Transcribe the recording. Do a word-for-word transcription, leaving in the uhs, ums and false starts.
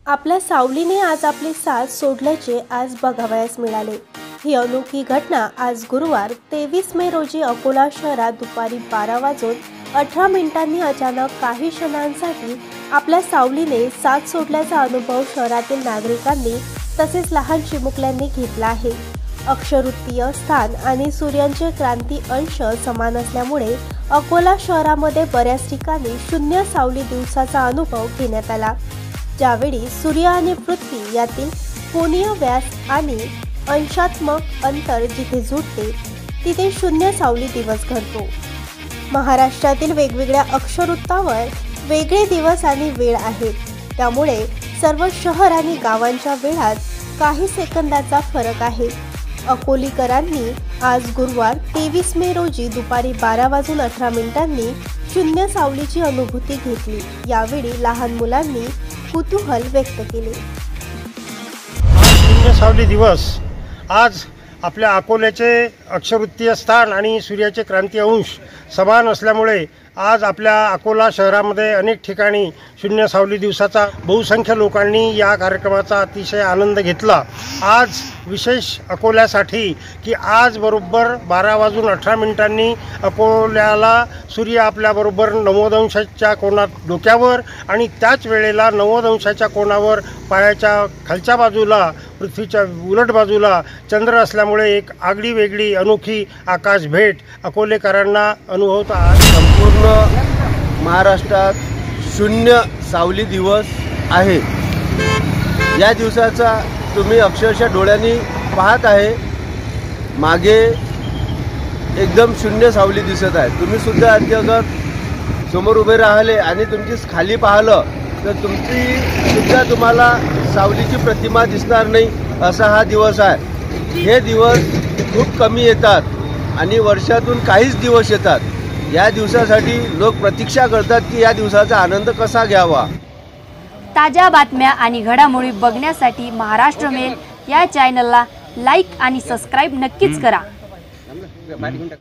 आपल्या सावलीने आज आपली साथ सोडल्याचे आज बघावयास मिळाले। ही अनोखी घटना आज गुरुवार तेवीस मे रोजी अकोला शहरात दुपारी बारा वाजून अठरा मिनिटांनी अचानक काही क्षणांसाठी आपल्या सावलीने साथ सोडल्याचा अनुभव शहरातील नागरिकांनी तसेच लहान चिमुकल्यांनी घेतला आहे। अक्षरवृत्तीय स्थान आणि सूर्याचे क्रांती अंश समान असल्यामुळे अकोला शहरामध्ये बऱ्याच ठिकाणी शून्य सावली दिवसाचा अनुभव घेण्यात आला। ज्यावेळी सूर्य आणि पृथ्वी यातील कोनीय व्यास आणि अंशात्मक अंतर जिथे जुळते तिथे शून्य सावली दिवस घडतो। महाराष्ट्रातील वेगवेगळ्या अक्षरवृत्तावर वेगळे दिवस आणि वेळ आहेत, त्यामुळे सर्व शहर आणि गावांच्या वेळात काही सेकंदाचा फरक आहे। अकोलीकरांनी आज गुरुवार तेवीस मे रोजी दुपारी बारा वाजून अठरा मिनिटांनी शून्य सावलीची अनुभूती घेतली। यावेळी लहान मुलांनी कुतूहल व्यक्त केले। शून्य सावली दिवस आज आपल्या अकोल्याचे अक्षरवृत्तीय स्थान आणि सूर्याचे क्रांती अंश समान असल्यामुळे आज आपल्या अकोला शहरामध्ये अनेक ठिकाणी शून्य सावली दिवसाचा बहुसंख्य लोकांनी या कार्यक्रमाचा अतिशय आनंद घेतला। आज विशेष अकोल्यासाठी की आज बरोबर बारा वाजून अठरा मिनिटांनी अकोल्याला सूर्य आपल्याबरोबर नव्वद अंशाच्या कोनात डोक्यावर आणि त्याच वेळेला नव्वद अंशाच्या कोनावर पायाच्या खालच्या बाजूला पृथ्वीच्या उलट बाजूला चंद्र असल्यामुळे एक आगळी वेगळी अनोखी आकाश भेट अकोलेकरांना अनुभवता आज संपूर्ण महाराष्ट्रात शून्य सावली दिवस आहे। या दिवसाचा तुम्ही अक्षरशः डोळ्यांनी पाहत आहे, मागे एकदम शून्य सावली दिसत आहे। तुम्ही सुद्धा आधी अगर समोर उभे राहिले आणि तुमची खाली पाहिलं तर तुमची सुद्धा तुम्हाला सावलीची प्रतिमा दिसणार नाही असा हा दिवस आहे। हे दिवस खूप कमी येतात आणि वर्षातून काहीच दिवस येतात। या दिवसासाठी लोक प्रतीक्षा करतात की या दिवसाचा आनंद कसा घ्यावा। ताज्या बातम्या आणि घडामोडी बघण्यासाठी महाराष्ट्र मेल या चॅनलला लाईक आणि सबस्क्राईब नक्कीच करा।